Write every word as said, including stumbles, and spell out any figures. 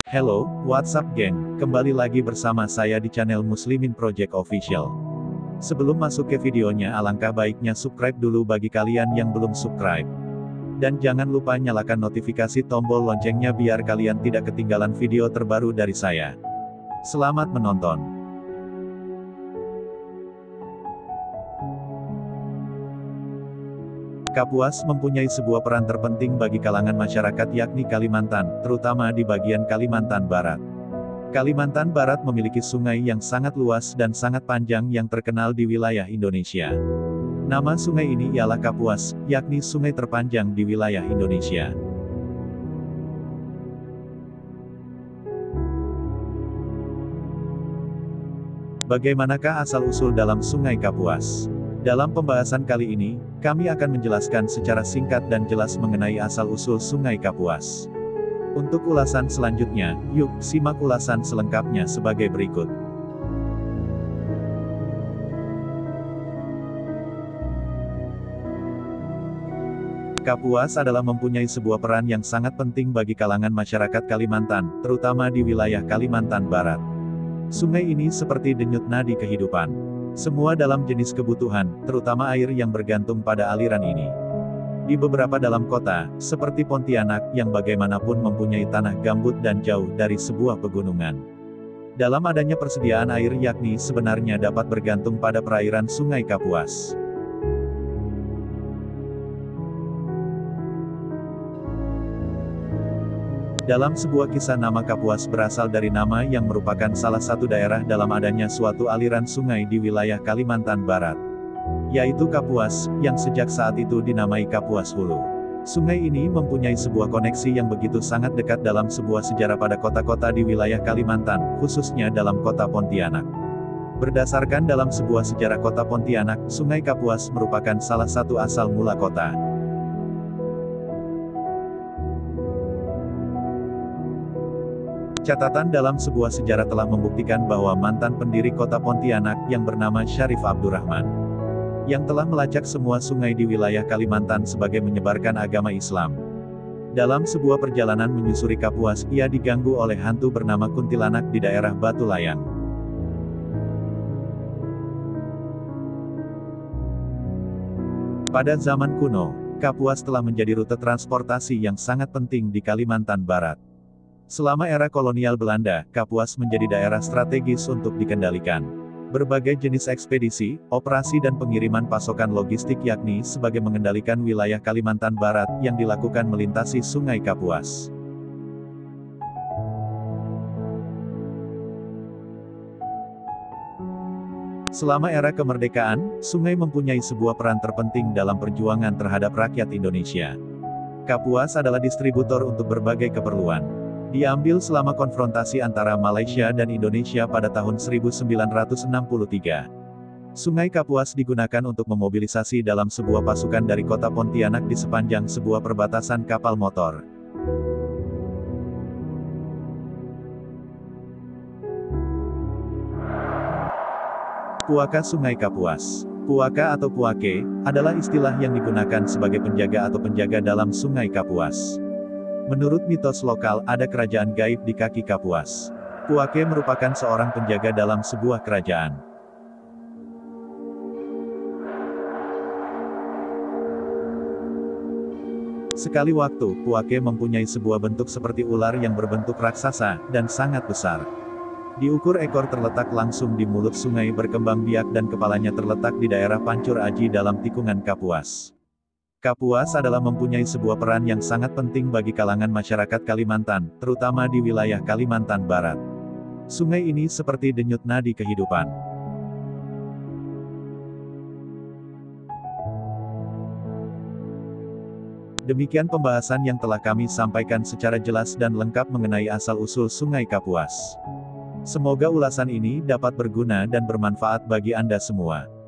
Hello, what's up geng? Kembali lagi bersama saya di channel Muslimin Project Official. Sebelum masuk ke videonya, alangkah baiknya subscribe dulu bagi kalian yang belum subscribe. Dan jangan lupa nyalakan notifikasi tombol loncengnya biar kalian tidak ketinggalan video terbaru dari saya. Selamat menonton. Kapuas mempunyai sebuah peran terpenting bagi kalangan masyarakat yakni Kalimantan, terutama di bagian Kalimantan Barat. Kalimantan Barat memiliki sungai yang sangat luas dan sangat panjang yang terkenal di wilayah Indonesia. Nama sungai ini ialah Kapuas, yakni sungai terpanjang di wilayah Indonesia. Bagaimanakah asal-usul dalam Sungai Kapuas? Dalam pembahasan kali ini, kami akan menjelaskan secara singkat dan jelas mengenai asal-usul Sungai Kapuas. Untuk ulasan selanjutnya, yuk simak ulasan selengkapnya sebagai berikut. Kapuas adalah mempunyai sebuah peran yang sangat penting bagi kalangan masyarakat Kalimantan, terutama di wilayah Kalimantan Barat. Sungai ini seperti denyut nadi kehidupan. Semua dalam jenis kebutuhan, terutama air yang bergantung pada aliran ini. Di beberapa dalam kota, seperti Pontianak, yang bagaimanapun mempunyai tanah gambut dan jauh dari sebuah pegunungan. Dalam adanya persediaan air yakni sebenarnya dapat bergantung pada perairan Sungai Kapuas. Dalam sebuah kisah nama Kapuas berasal dari nama yang merupakan salah satu daerah dalam adanya suatu aliran sungai di wilayah Kalimantan Barat. Yaitu Kapuas, yang sejak saat itu dinamai Kapuas Hulu. Sungai ini mempunyai sebuah koneksi yang begitu sangat dekat dalam sebuah sejarah pada kota-kota di wilayah Kalimantan, khususnya dalam kota Pontianak. Berdasarkan dalam sebuah sejarah kota Pontianak, Sungai Kapuas merupakan salah satu asal mula kota. Catatan dalam sebuah sejarah telah membuktikan bahwa mantan pendiri kota Pontianak, yang bernama Syarif Abdurrahman, yang telah melacak semua sungai di wilayah Kalimantan sebagai menyebarkan agama Islam. Dalam sebuah perjalanan menyusuri Kapuas, ia diganggu oleh hantu bernama Kuntilanak di daerah Batu Layang. Pada zaman kuno, Kapuas telah menjadi rute transportasi yang sangat penting di Kalimantan Barat. Selama era kolonial Belanda, Kapuas menjadi daerah strategis untuk dikendalikan. Berbagai jenis ekspedisi, operasi dan pengiriman pasokan logistik yakni sebagai mengendalikan wilayah Kalimantan Barat, yang dilakukan melintasi Sungai Kapuas. Selama era kemerdekaan, sungai mempunyai sebuah peran terpenting dalam perjuangan terhadap rakyat Indonesia. Kapuas adalah distributor untuk berbagai keperluan. Diambil selama konfrontasi antara Malaysia dan Indonesia pada tahun seribu sembilan ratus enam puluh tiga. Sungai Kapuas digunakan untuk memobilisasi dalam sebuah pasukan dari kota Pontianak di sepanjang sebuah perbatasan kapal motor. Puaka Sungai Kapuas. Puaka atau puake, adalah istilah yang digunakan sebagai penjaga atau penjaga dalam Sungai Kapuas. Menurut mitos lokal, ada kerajaan gaib di kaki Kapuas. Puake merupakan seorang penjaga dalam sebuah kerajaan. Sekali waktu, puake mempunyai sebuah bentuk seperti ular yang berbentuk raksasa, dan sangat besar. Diukur ekor terletak langsung di mulut sungai berkembang biak dan kepalanya terletak di daerah Pancur Aji dalam tikungan Kapuas. Kapuas adalah mempunyai sebuah peran yang sangat penting bagi kalangan masyarakat Kalimantan, terutama di wilayah Kalimantan Barat. Sungai ini seperti denyut nadi kehidupan. Demikian pembahasan yang telah kami sampaikan secara jelas dan lengkap mengenai asal-usul Sungai Kapuas. Semoga ulasan ini dapat berguna dan bermanfaat bagi Anda semua.